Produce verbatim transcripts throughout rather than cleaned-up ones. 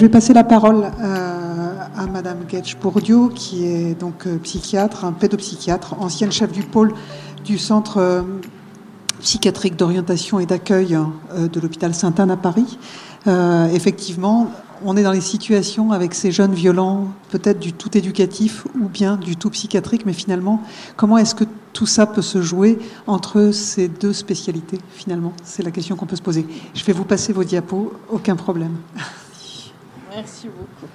je vais passer la parole euh, à Madame Guedj-Bourdieu, qui est donc euh, psychiatre, un pédopsychiatre, ancienne chef du pôle du centre euh, psychiatrique d'orientation et d'accueil euh, de l'hôpital Sainte-Anne à Paris. Euh, effectivement, on est dans les situations avec ces jeunes violents, peut-être du tout éducatif ou bien du tout psychiatrique, mais finalement, comment est-ce que tout ça peut se jouer entre ces deux spécialités, finalement? C'est la question qu'on peut se poser. Je vais vous passer vos diapos, aucun problème. Merci beaucoup.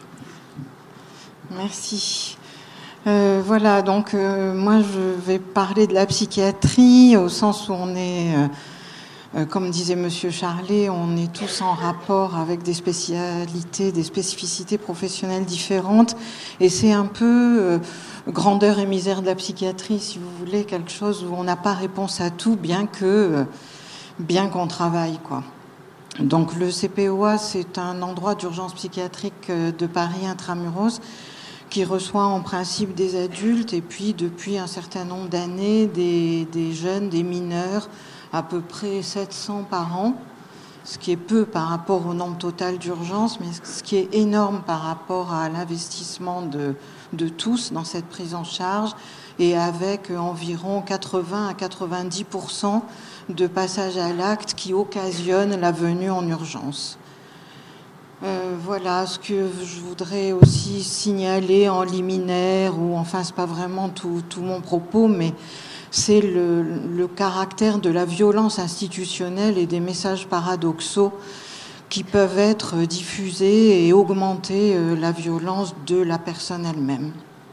Merci. Euh, voilà, donc euh, moi je vais parler de la psychiatrie au sens où on est... Euh, Comme disait Monsieur Charlet, on est tous en rapport avec des spécialités, des spécificités professionnelles différentes. Et c'est un peu euh, grandeur et misère de la psychiatrie, si vous voulez, quelque chose où on n'a pas réponse à tout, bien que euh, bien qu'on travaille, quoi. Donc le C P O A, c'est un endroit d'urgence psychiatrique de Paris intramuros qui reçoit en principe des adultes et puis depuis un certain nombre d'années des, des jeunes, des mineurs, à peu près sept cents par an, ce qui est peu par rapport au nombre total d'urgence, mais ce qui est énorme par rapport à l'investissement de, de tous dans cette prise en charge, et avec environ quatre-vingts à quatre-vingt-dix pour cent de passages à l'acte qui occasionnent la venue en urgence. Euh, voilà ce que je voudrais aussi signaler en liminaire, ou enfin c'est pas vraiment tout, tout mon propos, mais c'est le, le caractère de la violence institutionnelle et des messages paradoxaux qui peuvent être diffusés et augmenter la violence de la personne elle-même.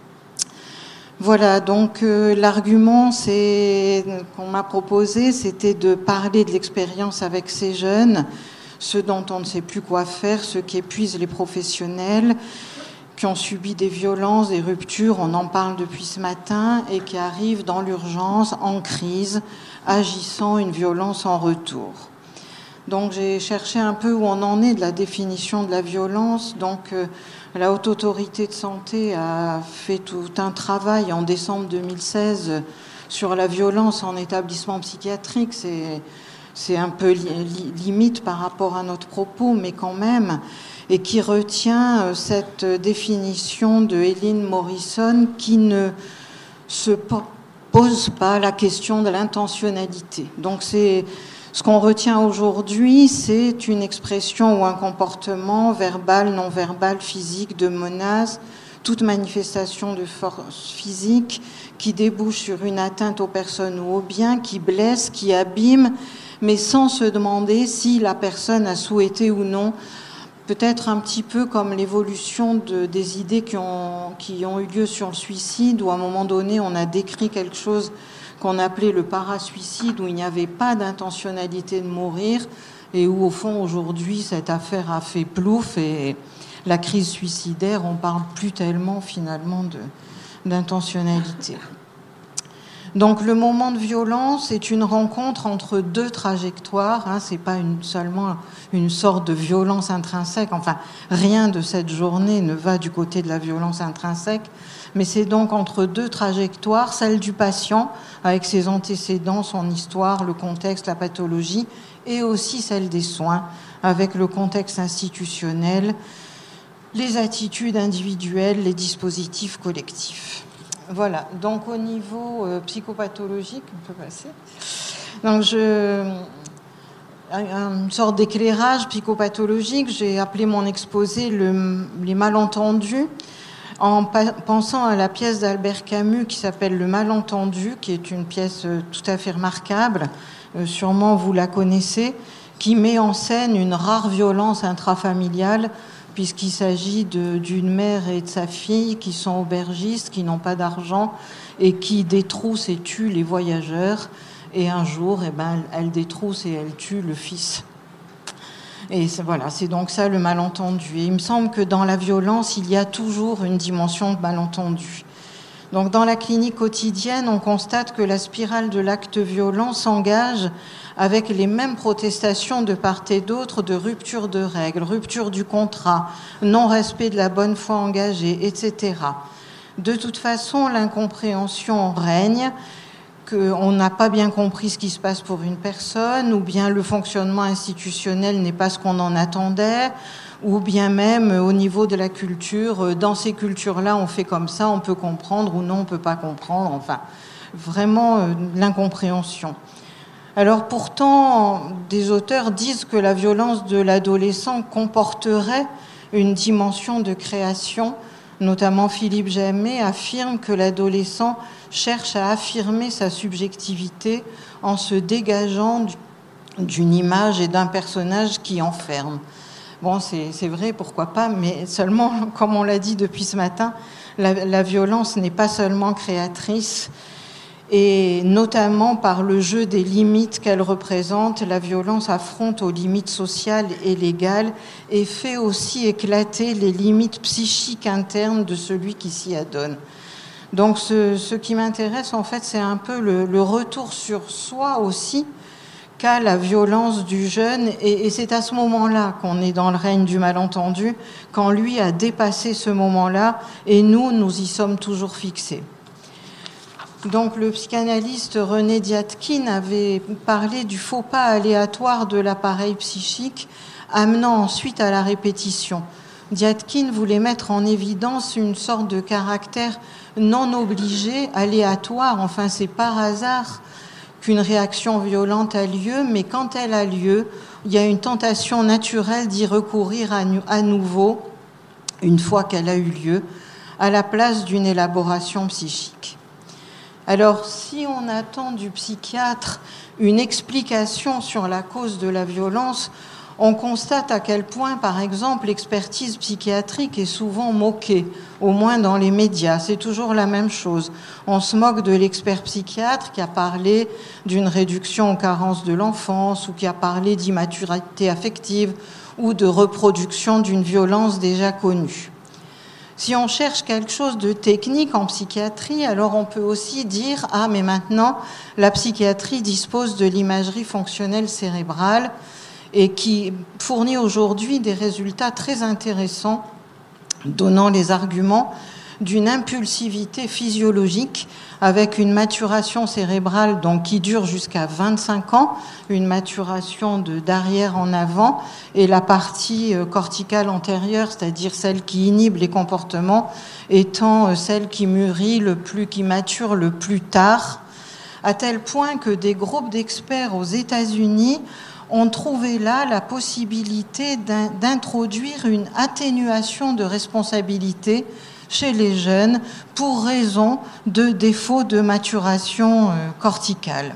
Voilà, donc euh, l'argument c'est, qu'on m'a proposé, c'était de parler de l'expérience avec ces jeunes, ceux dont on ne sait plus quoi faire, ceux qui épuisent les professionnels, qui ont subi des violences, des ruptures, on en parle depuis ce matin, et qui arrivent dans l'urgence, en crise, agissant une violence en retour. Donc j'ai cherché un peu où on en est de la définition de la violence. Donc euh, la Haute Autorité de Santé a fait tout un travail en décembre deux mille seize sur la violence en établissement psychiatrique. C'est, c'est un peu li- li- limite par rapport à notre propos, mais quand même... et qui retient cette définition de Hélène Morrison qui ne se pose pas la question de l'intentionnalité. Donc c'est ce qu'on retient aujourd'hui, c'est une expression ou un comportement verbal, non verbal, physique, de menace, toute manifestation de force physique qui débouche sur une atteinte aux personnes ou aux biens, qui blesse, qui abîme, mais sans se demander si la personne a souhaité ou non. Peut-être un petit peu comme l'évolution de, des idées qui ont, qui ont eu lieu sur le suicide, où à un moment donné, on a décrit quelque chose qu'on appelait le parasuicide, où il n'y avait pas d'intentionnalité de mourir, et où, au fond, aujourd'hui, cette affaire a fait plouf, et la crise suicidaire, on ne parle plus tellement, finalement, de, d'intentionnalité. Donc le moment de violence est une rencontre entre deux trajectoires, hein, c'est pas une, seulement une sorte de violence intrinsèque, enfin rien de cette journée ne va du côté de la violence intrinsèque, mais c'est donc entre deux trajectoires, celle du patient avec ses antécédents, son histoire, le contexte, la pathologie, et aussi celle des soins avec le contexte institutionnel, les attitudes individuelles, les dispositifs collectifs. Voilà, donc au niveau euh, psychopathologique, on peut passer. Donc je, une sorte d'éclairage psychopathologique, j'ai appelé mon exposé le, les malentendus, en pa- pensant à la pièce d'Albert Camus qui s'appelle Le Malentendu, qui est une pièce euh, tout à fait remarquable, euh, sûrement vous la connaissez, qui met en scène une rare violence intrafamiliale, puisqu'il s'agit de, d'une mère et de sa fille qui sont aubergistes, qui n'ont pas d'argent et qui détroussent et tuent les voyageurs. Et un jour, eh ben, elle détrousse et elle tue le fils. Et c'est, voilà, c'est donc ça le malentendu. Et il me semble que dans la violence, il y a toujours une dimension de malentendu. Donc dans la clinique quotidienne, on constate que la spirale de l'acte violent s'engage avec les mêmes protestations de part et d'autre de rupture de règles, rupture du contrat, non-respect de la bonne foi engagée, et cetera. De toute façon, l'incompréhension règne, qu'on n'a pas bien compris ce qui se passe pour une personne, ou bien le fonctionnement institutionnel n'est pas ce qu'on en attendait, ou bien même au niveau de la culture, dans ces cultures-là, on fait comme ça, on peut comprendre, ou non, on ne peut pas comprendre, enfin, vraiment euh, l'incompréhension. Alors pourtant, des auteurs disent que la violence de l'adolescent comporterait une dimension de création. Notamment Philippe Jammet affirme que l'adolescent cherche à affirmer sa subjectivité en se dégageant d'une image et d'un personnage qui enferme. Bon, c'est, c'est vrai, pourquoi pas, mais seulement, comme on l'a dit depuis ce matin, la, la violence n'est pas seulement créatrice, et notamment par le jeu des limites qu'elle représente, la violence affronte aux limites sociales et légales et fait aussi éclater les limites psychiques internes de celui qui s'y adonne. Donc ce, ce qui m'intéresse, en fait, c'est un peu le, le retour sur soi aussi qu'a la violence du jeune, et, et c'est à ce moment-là qu'on est dans le règne du malentendu, quand lui a dépassé ce moment-là, et nous, nous y sommes toujours fixés. Donc le psychanalyste René Dyadkine avait parlé du faux pas aléatoire de l'appareil psychique, amenant ensuite à la répétition. Dyadkine voulait mettre en évidence une sorte de caractère non obligé, aléatoire, enfin c'est par hasard qu'une réaction violente a lieu, mais quand elle a lieu, il y a une tentation naturelle d'y recourir à nouveau, une fois qu'elle a eu lieu, à la place d'une élaboration psychique. Alors, si on attend du psychiatre une explication sur la cause de la violence, on constate à quel point, par exemple, l'expertise psychiatrique est souvent moquée, au moins dans les médias. C'est toujours la même chose. On se moque de l'expert psychiatre qui a parlé d'une réduction aux carences de l'enfance, ou qui a parlé d'immaturité affective, ou de reproduction d'une violence déjà connue. Si on cherche quelque chose de technique en psychiatrie, alors on peut aussi dire « Ah, mais maintenant, la psychiatrie dispose de l'imagerie fonctionnelle cérébrale et qui fournit aujourd'hui des résultats très intéressants, donnant les arguments d'une impulsivité physiologique avec une maturation cérébrale donc, qui dure jusqu'à vingt-cinq ans, une maturation de, d'arrière en avant, et la partie corticale antérieure, c'est-à-dire celle qui inhibe les comportements, étant celle qui mûrit le plus, qui mature le plus tard, à tel point que des groupes d'experts aux États-Unis ont trouvé là la possibilité d'introduire une atténuation de responsabilité chez les jeunes pour raison de défaut de maturation euh, corticale.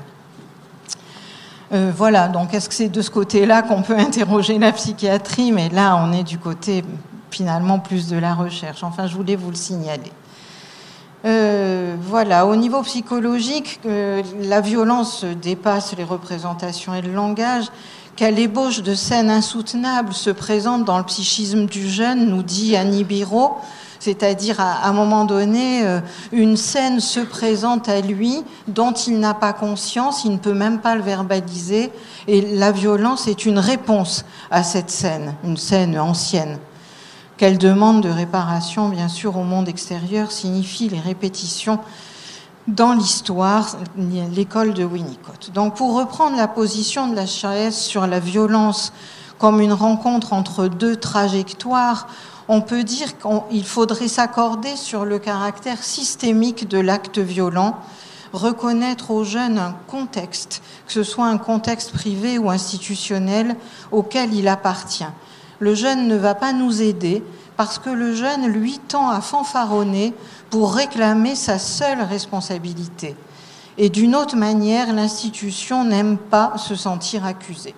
Euh, voilà, donc est-ce que c'est de ce côté-là qu'on peut interroger la psychiatrie? Mais là, on est du côté finalement plus de la recherche. Enfin, je voulais vous le signaler. Euh, voilà, au niveau psychologique, euh, la violence dépasse les représentations et le langage. Quelle ébauche de scènes insoutenables se présente dans le psychisme du jeune, nous dit Annie Biro. C'est-à-dire, à un moment donné, une scène se présente à lui dont il n'a pas conscience, il ne peut même pas le verbaliser, et la violence est une réponse à cette scène, une scène ancienne. Quelle demande de réparation, bien sûr, au monde extérieur signifie les répétitions dans l'histoire, l'école de Winnicott. Donc, pour reprendre la position de la Chaise sur la violence comme une rencontre entre deux trajectoires, on peut dire qu'il faudrait s'accorder sur le caractère systémique de l'acte violent, reconnaître aux jeunes un contexte, que ce soit un contexte privé ou institutionnel, auquel il appartient. Le jeune ne va pas nous aider parce que le jeune, lui, tend à fanfaronner pour réclamer sa seule responsabilité. Et d'une autre manière, l'institution n'aime pas se sentir accusée.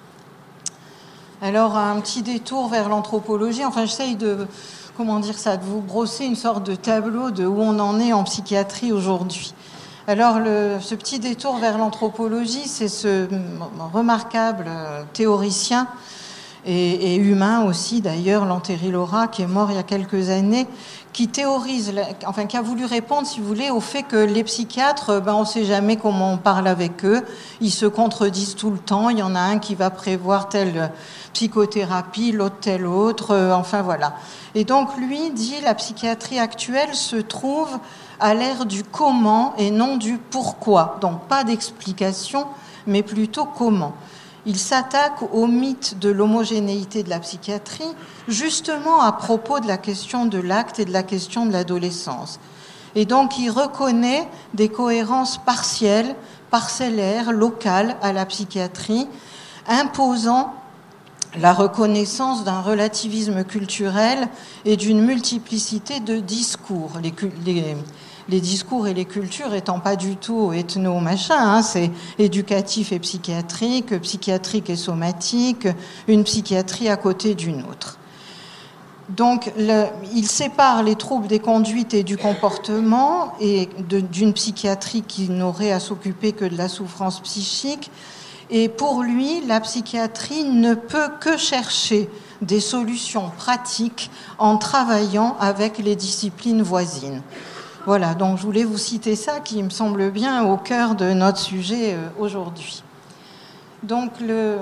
Alors, un petit détour vers l'anthropologie. Enfin, j'essaye de, comment dire ça, de vous brosser une sorte de tableau de où on en est en psychiatrie aujourd'hui. Alors, le, ce petit détour vers l'anthropologie, c'est ce remarquable théoricien et, et humain aussi, d'ailleurs, Lanteri Laura, qui est mort il y a quelques années, qui théorise, enfin, qui a voulu répondre, si vous voulez, au fait que les psychiatres, ben, on ne sait jamais comment on parle avec eux, ils se contredisent tout le temps, il y en a un qui va prévoir telle psychothérapie, l'autre telle autre, euh, enfin voilà. Et donc, lui dit, la psychiatrie actuelle se trouve à l'ère du comment et non du pourquoi. Donc, pas d'explication, mais plutôt comment. Il s'attaque au mythe de l'homogénéité de la psychiatrie, justement à propos de la question de l'acte et de la question de l'adolescence. Et donc, il reconnaît des cohérences partielles, parcellaires, locales à la psychiatrie, imposant la reconnaissance d'un relativisme culturel et d'une multiplicité de discours. Les, les, les discours et les cultures étant pas du tout ethno-machin, hein, c'est éducatif et psychiatrique, psychiatrique et somatique, une psychiatrie à côté d'une autre. Donc, le, il sépare les troubles des conduites et du comportement et d'une psychiatrie qui n'aurait à s'occuper que de la souffrance psychique. Et pour lui, la psychiatrie ne peut que chercher des solutions pratiques en travaillant avec les disciplines voisines. Voilà, donc je voulais vous citer ça qui me semble bien au cœur de notre sujet aujourd'hui. Donc, le...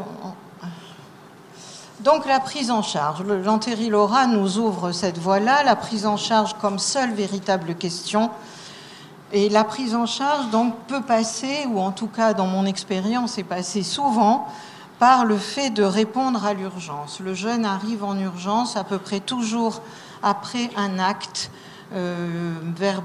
Donc la prise en charge. Jean-Thierry Laura nous ouvre cette voie-là, la prise en charge comme seule véritable question. Et la prise en charge donc peut passer, ou en tout cas dans mon expérience est passée souvent, par le fait de répondre à l'urgence. Le jeune arrive en urgence à peu près toujours après un acte euh, ver-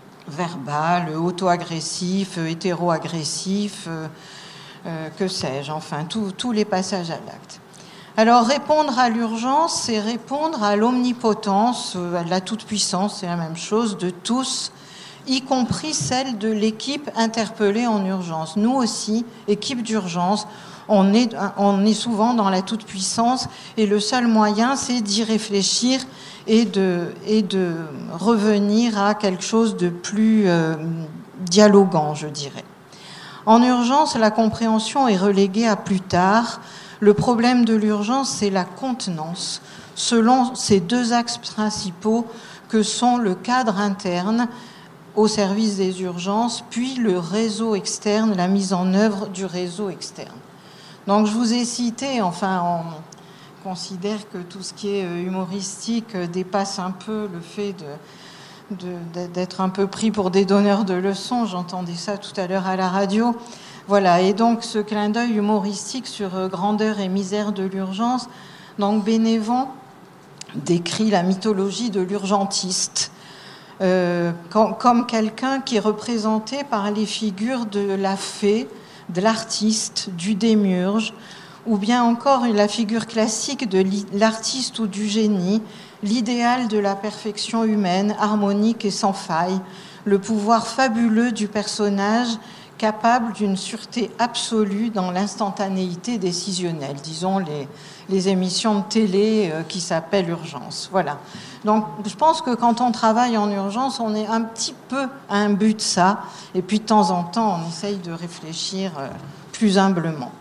verbal, auto-agressif, hétéro-agressif, euh, euh, que sais-je, enfin tous les passages à l'acte. Alors, répondre à l'urgence, c'est répondre à l'omnipotence, à la toute-puissance, c'est la même chose, de tous, y compris celle de l'équipe interpellée en urgence. Nous aussi, équipe d'urgence, on est, on est souvent dans la toute-puissance et le seul moyen, c'est d'y réfléchir et de, et de revenir à quelque chose de plus euh, dialogant, je dirais. En urgence, la compréhension est reléguée à plus tard. Le problème de l'urgence, c'est la contenance, selon ces deux axes principaux que sont le cadre interne au service des urgences, puis le réseau externe, la mise en œuvre du réseau externe. Donc je vous ai cité, enfin on considère que tout ce qui est humoristique dépasse un peu le fait de, de, d'être un peu pris pour des donneurs de leçons, j'entendais ça tout à l'heure à la radio. Voilà, et donc ce clin d'œil humoristique sur grandeur et misère de l'urgence, donc Bénévent décrit la mythologie de l'urgentiste euh, comme, comme quelqu'un qui est représenté par les figures de la fée, de l'artiste, du démiurge, ou bien encore la figure classique de l'artiste ou du génie, l'idéal de la perfection humaine, harmonique et sans faille, le pouvoir fabuleux du personnage capable d'une sûreté absolue dans l'instantanéité décisionnelle, disons les, les émissions de télé euh, qui s'appellent Urgence. Voilà. Donc je pense que quand on travaille en urgence, on est un petit peu à un but de ça, et puis de temps en temps, on essaye de réfléchir euh, plus humblement.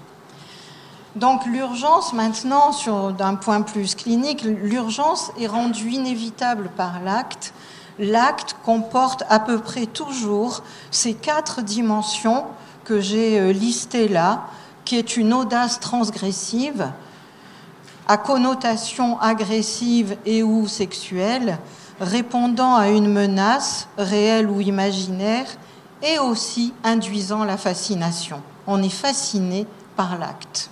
Donc l'urgence, maintenant, sur, d'un point plus clinique, l'urgence est rendue inévitable par l'acte. L'acte comporte à peu près toujours ces quatre dimensions que j'ai listées là, qui est une audace transgressive, à connotation agressive et ou sexuelle, répondant à une menace, réelle ou imaginaire, et aussi induisant la fascination. On est fasciné par l'acte.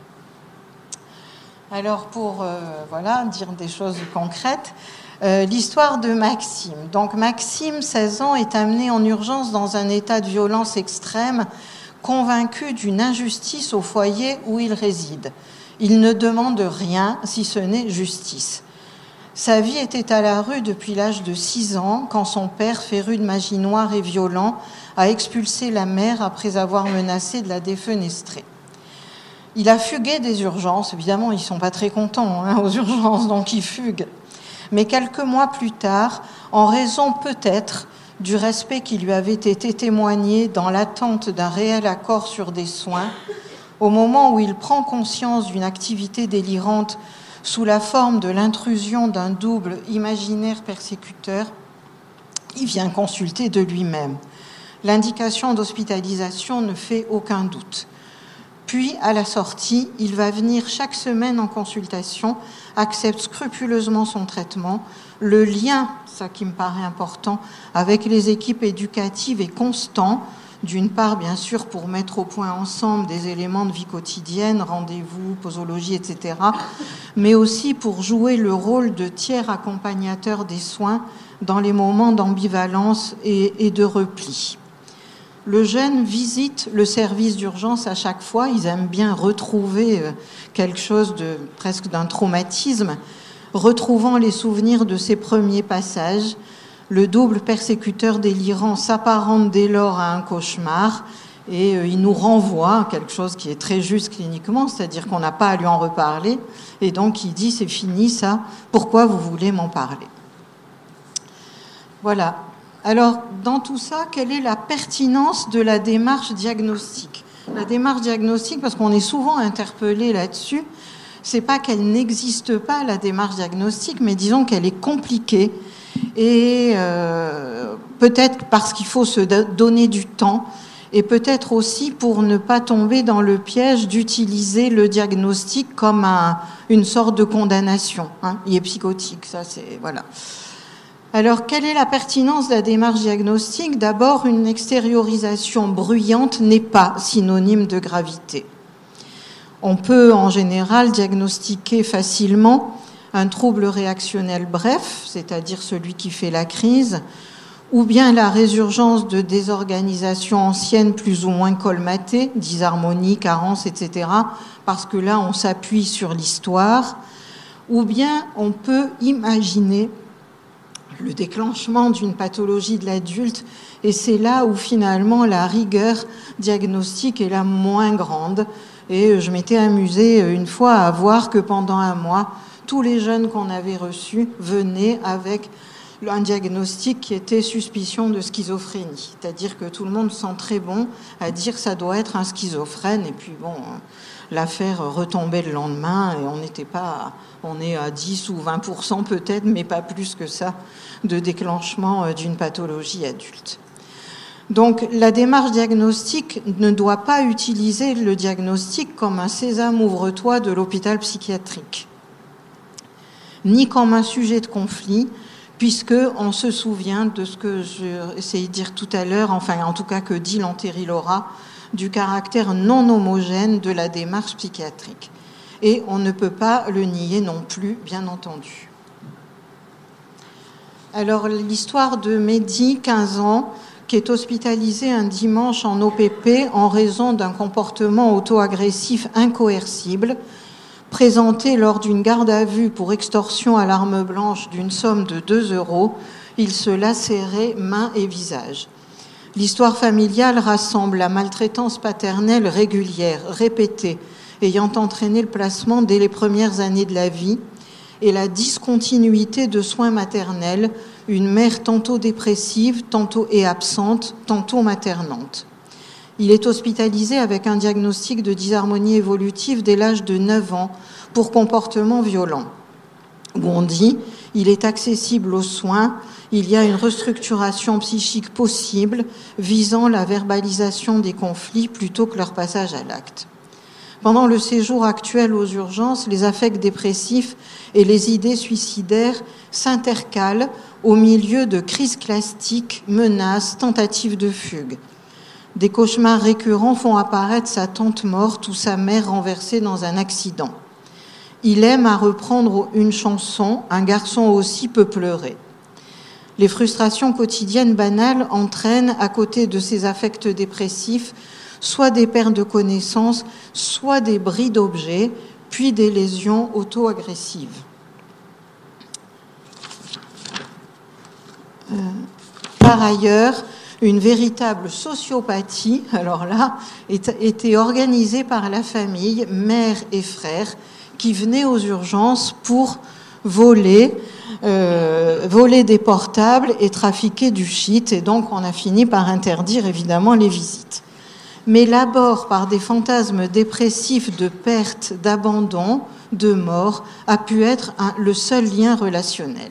Alors pour euh, voilà, dire des choses concrètes, Euh, l'histoire de Maxime. Donc Maxime, seize ans, est amené en urgence dans un état de violence extrême, convaincu d'une injustice au foyer où il réside. Il ne demande rien, si ce n'est justice. Sa vie était à la rue depuis l'âge de six ans, quand son père, féru de magie noire et violent, a expulsé la mère après avoir menacé de la défenestrer. Il a fugué des urgences. Évidemment, ils ne sont pas très contents hein, aux urgences, donc il fugue. Mais quelques mois plus tard, en raison peut-être du respect qui lui avait été témoigné dans l'attente d'un réel accord sur des soins, au moment où il prend conscience d'une activité délirante sous la forme de l'intrusion d'un double imaginaire persécuteur, il vient consulter de lui-même. L'indication d'hospitalisation ne fait aucun doute. Puis, à la sortie, il va venir chaque semaine en consultation, accepte scrupuleusement son traitement. Le lien, ça qui me paraît important, avec les équipes éducatives est constant, D'une part, bien sûr, pour mettre au point ensemble des éléments de vie quotidienne, rendez-vous, posologie, et cetera, mais aussi pour jouer le rôle de tiers accompagnateur des soins dans les moments d'ambivalence et, et de repli. Le jeune visite le service d'urgence à chaque fois. Ils aiment bien retrouver quelque chose de presque d'un traumatisme, retrouvant les souvenirs de ses premiers passages. Le double persécuteur délirant s'apparente dès lors à un cauchemar et il nous renvoie à quelque chose qui est très juste cliniquement, c'est-à-dire qu'on n'a pas à lui en reparler. Et donc il dit, c'est fini ça, pourquoi vous voulez m'en parler? Voilà. Alors, dans tout ça, quelle est la pertinence de la démarche diagnostique? La démarche diagnostique, parce qu'on est souvent interpellé là-dessus, c'est pas qu'elle n'existe pas, la démarche diagnostique, mais disons qu'elle est compliquée et euh, peut-être parce qu'il faut se donner du temps et peut-être aussi pour ne pas tomber dans le piège d'utiliser le diagnostic comme un, une sorte de condamnation. Hein. Il est psychotique, ça c'est... voilà. Alors, quelle est la pertinence de la démarche diagnostique? D'abord, une extériorisation bruyante n'est pas synonyme de gravité. On peut, en général, diagnostiquer facilement un trouble réactionnel bref, c'est-à-dire celui qui fait la crise, ou bien la résurgence de désorganisations anciennes plus ou moins colmatées, disharmonie, carence, et cetera, parce que là, on s'appuie sur l'histoire, ou bien on peut imaginer le déclenchement d'une pathologie de l'adulte, et c'est là où finalement la rigueur diagnostique est la moins grande. Et je m'étais amusée une fois à voir que pendant un mois, tous les jeunes qu'on avait reçus venaient avec un diagnostic qui était suspicion de schizophrénie. C'est-à-dire que tout le monde sent très bon à dire que ça doit être un schizophrène, et puis bon, l'affaire retombait le lendemain, et on n'était pas, on est à dix ou vingt pour cent peut-être, mais pas plus que ça, de déclenchement d'une pathologie adulte. Donc la démarche diagnostique ne doit pas utiliser le diagnostic comme un sésame ouvre-toi de l'hôpital psychiatrique, ni comme un sujet de conflit, puisqu'on se souvient de ce que j'ai essayé de dire tout à l'heure, enfin en tout cas que dit Lanteri Laura, du caractère non homogène de la démarche psychiatrique. Et on ne peut pas le nier non plus, bien entendu. Alors l'histoire de Mehdi, quinze ans, qui est hospitalisé un dimanche en O P P en raison d'un comportement auto-agressif incoercible, présenté lors d'une garde à vue pour extorsion à l'arme blanche d'une somme de deux euros, il se lacérait mains et visage. L'histoire familiale rassemble la maltraitance paternelle régulière, répétée, ayant entraîné le placement dès les premières années de la vie, et la discontinuité de soins maternels, une mère tantôt dépressive, tantôt et absente, tantôt maternante. Il est hospitalisé avec un diagnostic de dysharmonie évolutive dès l'âge de neuf ans pour comportement violent, où on dit il est accessible aux soins, il y a une restructuration psychique possible visant la verbalisation des conflits plutôt que leur passage à l'acte. Pendant le séjour actuel aux urgences, les affects dépressifs et les idées suicidaires s'intercalent au milieu de crises classiques, menaces, tentatives de fugue. Des cauchemars récurrents font apparaître sa tante morte ou sa mère renversée dans un accident. Il aime à reprendre une chanson, un garçon aussi peut pleurer. Les frustrations quotidiennes banales entraînent, à côté de ces affects dépressifs, soit des pertes de connaissances, soit des bris d'objets, puis des lésions auto-agressives. Euh, par ailleurs, une véritable sociopathie, alors là, était organisée par la famille, mère et frère, qui venaient aux urgences pour voler, euh, voler des portables et trafiquer du shit. Et donc, on a fini par interdire, évidemment, les visites. Mais l'abord par des fantasmes dépressifs de perte, d'abandon, de mort, a pu être un, le seul lien relationnel.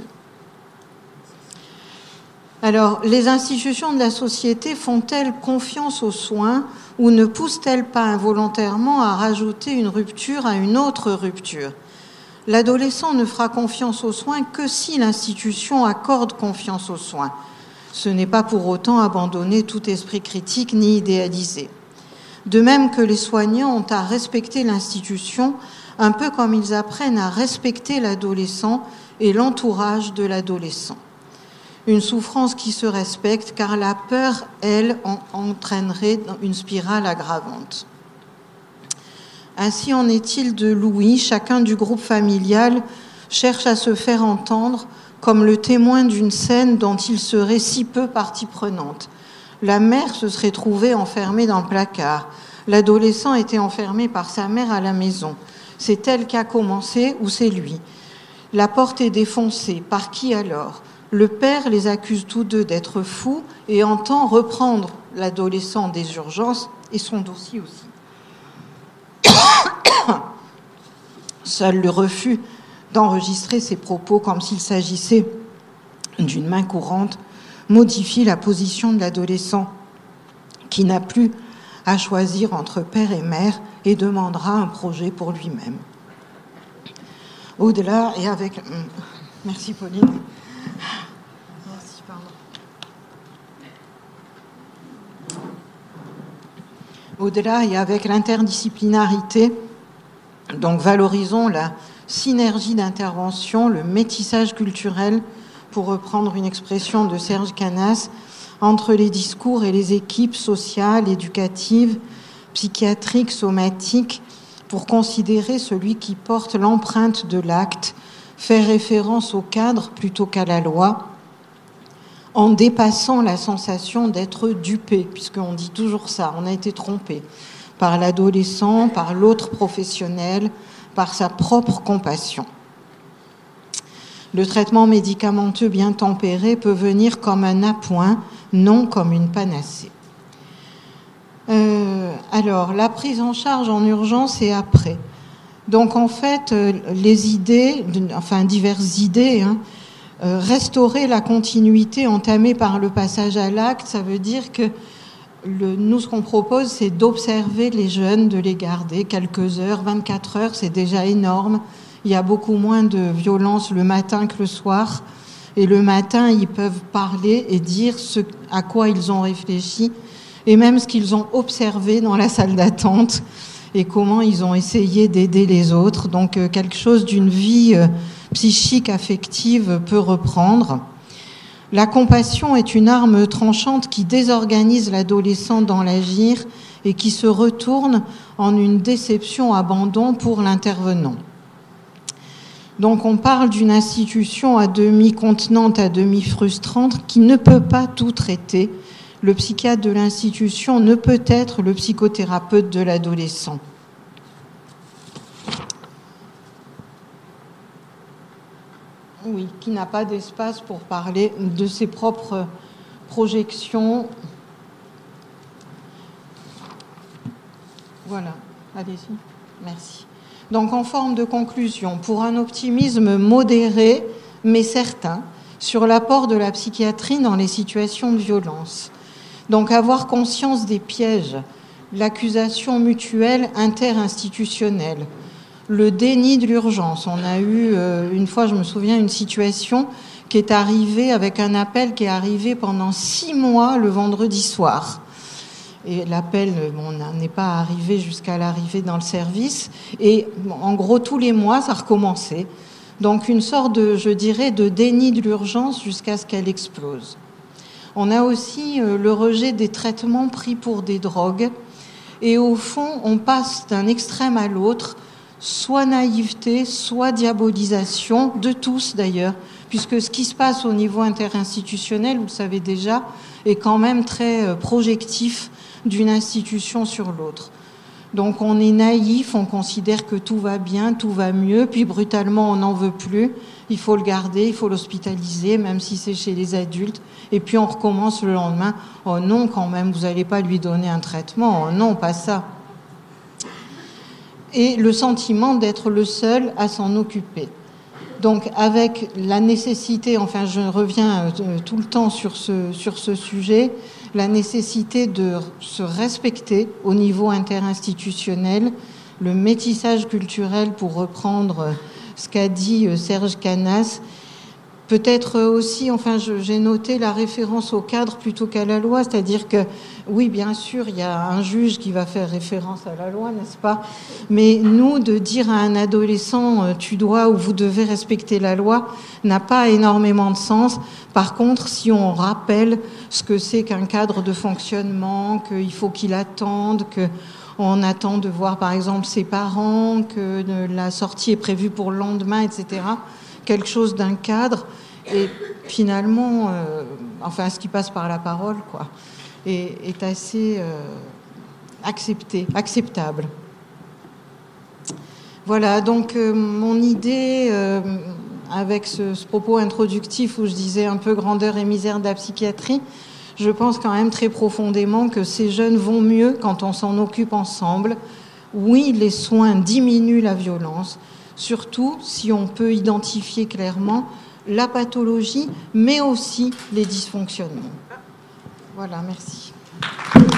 Alors, les institutions de la société font-elles confiance aux soins ou ne poussent-elles pas involontairement à rajouter une rupture à une autre rupture? L'adolescent ne fera confiance aux soins que si l'institution accorde confiance aux soins. Ce n'est pas pour autant abandonner tout esprit critique ni idéalisé. De même que les soignants ont à respecter l'institution, un peu comme ils apprennent à respecter l'adolescent et l'entourage de l'adolescent. Une souffrance qui se respecte, car la peur, elle, en entraînerait une spirale aggravante. Ainsi en est-il de Louis. Chacun du groupe familial cherche à se faire entendre comme le témoin d'une scène dont il serait si peu partie prenante. La mère se serait trouvée enfermée dans le placard. L'adolescent était enfermé par sa mère à la maison. C'est elle qui a commencé ou c'est lui? La porte est défoncée. Par qui alors? Le père les accuse tous deux d'être fous et entend reprendre l'adolescent des urgences et son dossier aussi. Seul le refus d'enregistrer ses propos comme s'il s'agissait d'une main courante modifie la position de l'adolescent qui n'a plus à choisir entre père et mère et demandera un projet pour lui-même. Au-delà, et avec... Merci Pauline. Merci, pardon. Au-delà et avec l'interdisciplinarité, donc valorisons la synergie d'intervention, le métissage culturel, pour reprendre une expression de Serge Canas, entre les discours et les équipes sociales, éducatives, psychiatriques, somatiques, pour considérer celui qui porte l'empreinte de l'acte, fait référence au cadre plutôt qu'à la loi, en dépassant la sensation d'être dupé, puisqu'on dit toujours ça, on a été trompé par l'adolescent, par l'autre professionnel, par sa propre compassion. Le traitement médicamenteux bien tempéré peut venir comme un appoint, non comme une panacée. Euh, alors, la prise en charge en urgence et après. Donc, en fait, les idées, enfin diverses idées, hein, euh, restaurer la continuité entamée par le passage à l'acte, ça veut dire que le, nous, ce qu'on propose, c'est d'observer les jeunes, de les garder quelques heures, vingt-quatre heures, c'est déjà énorme. Il y a beaucoup moins de violence le matin que le soir. Et le matin, ils peuvent parler et dire ce à quoi ils ont réfléchi et même ce qu'ils ont observé dans la salle d'attente et comment ils ont essayé d'aider les autres. Donc, quelque chose d'une vie psychique, affective peut reprendre. La compassion est une arme tranchante qui désorganise l'adolescent dans l'agir et qui se retourne en une déception, abandon pour l'intervenant. Donc on parle d'une institution à demi contenante, à demi frustrante, qui ne peut pas tout traiter. Le psychiatre de l'institution ne peut être le psychothérapeute de l'adolescent. Oui, qui n'a pas d'espace pour parler de ses propres projections. Voilà, allez-y, merci. Donc, en forme de conclusion, pour un optimisme modéré, mais certain, sur l'apport de la psychiatrie dans les situations de violence. Donc, avoir conscience des pièges, l'accusation mutuelle interinstitutionnelle, le déni de l'urgence. On a eu, euh, une fois, je me souviens, une situation qui est arrivée avec un appel qui est arrivé pendant six mois le vendredi soir. Et l'appel bon, n'est pas arrivé jusqu'à l'arrivée dans le service. Et bon, en gros, tous les mois, ça recommençait. Donc, une sorte de, je dirais, de déni de l'urgence jusqu'à ce qu'elle explose. On a aussi euh, le rejet des traitements pris pour des drogues. Et au fond, on passe d'un extrême à l'autre, soit naïveté, soit diabolisation, de tous d'ailleurs, puisque ce qui se passe au niveau interinstitutionnel, vous le savez déjà, est quand même très euh, projectif d'une institution sur l'autre. Donc on est naïf, on considère que tout va bien, tout va mieux, puis brutalement on n'en veut plus, il faut le garder, il faut l'hospitaliser, même si c'est chez les adultes, et puis on recommence le lendemain, oh non quand même, vous n'allez pas lui donner un traitement, oh non, pas ça. Et le sentiment d'être le seul à s'en occuper. Donc avec la nécessité, enfin je reviens tout le temps sur ce, sur ce sujet, la nécessité de se respecter au niveau interinstitutionnel, le métissage culturel, pour reprendre ce qu'a dit Serge Canas, peut-être aussi, enfin, j'ai noté la référence au cadre plutôt qu'à la loi, c'est-à-dire que, oui, bien sûr, il y a un juge qui va faire référence à la loi, n'est-ce pas? Mais nous, de dire à un adolescent, tu dois ou vous devez respecter la loi, n'a pas énormément de sens. Par contre, si on rappelle ce que c'est qu'un cadre de fonctionnement, qu'il faut qu'il attende, que on attend de voir, par exemple, ses parents, que la sortie est prévue pour le lendemain, et cetera. Quelque chose d'un cadre, et finalement, euh, enfin, ce qui passe par la parole, quoi, est, est assez euh, accepté, acceptable. Voilà, donc euh, mon idée, euh, avec ce, ce propos introductif où je disais un peu grandeur et misère de la psychiatrie, je pense quand même très profondément que ces jeunes vont mieux quand on s'en occupe ensemble. Oui, les soins diminuent la violence, surtout si on peut identifier clairement la pathologie, mais aussi les dysfonctionnements. Voilà, merci.